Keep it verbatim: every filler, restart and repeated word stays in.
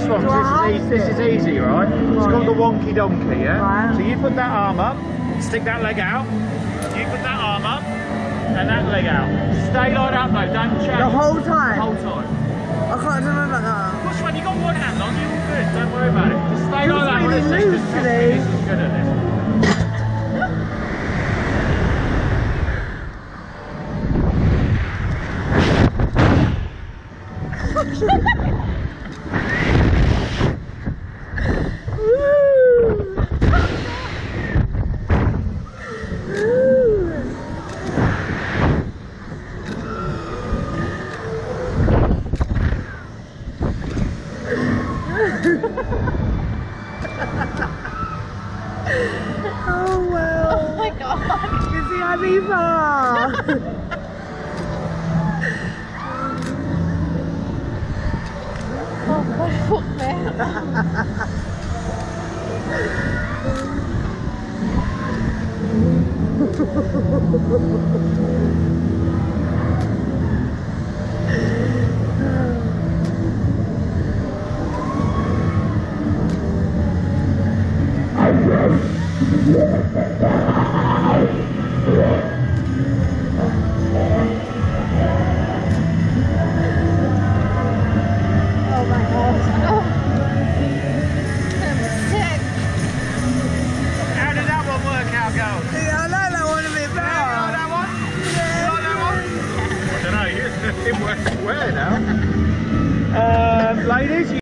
one, because this, this is easy, right? It's called the wonky donkey, yeah? Right. So you put that arm up, stick that leg out, you put that arm up, and that leg out. Stay like that though, don't change. The whole time? The whole time. I can't do it like that. Of course, when you got one hand on, you're all good, don't worry about it. Just stay Feels like that. really This loose is today. This is good at this. Oh well. Oh my god. It's the Ibiza. Oh my fuck man.